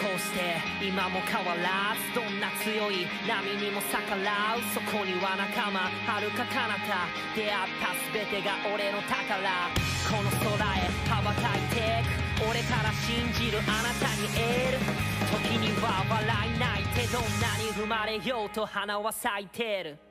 こうして今も変わらずどんな強い波にも逆らう、そこには仲間遥か彼方出会った全てが俺の宝、この空へ羽ばたいてく俺から信じるあなたにエール、時には笑い泣いてどんなに踏まれようと花は咲いてる、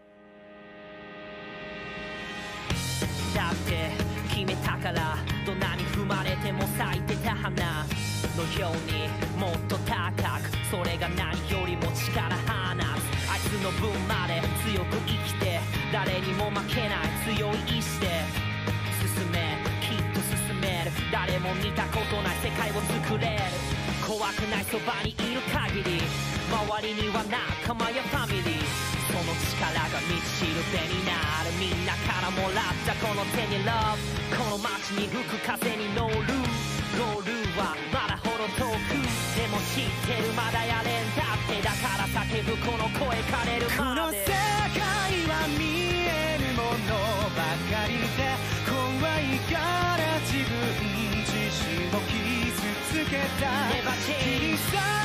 だって決めたからどんなに踏まれても咲いてた花のようにもっと高く、それが何よりも力放つ、あいつの分まで強く生きて誰にも負けない強い意志で進め、きっと進める、誰も見たことない世界を作れる、怖くないそばにいる限り周りには仲間やファミリー、その力が道しるべになる、みんなからもらったこの手に Love、 この街に吹く風に乗る、ゴールはまだほど遠く、でも知ってるまだやれんだって、だから叫ぶこの声枯れるまで、 この世界は見えるものばかりで怖いから自分自身を傷つけた、 Never change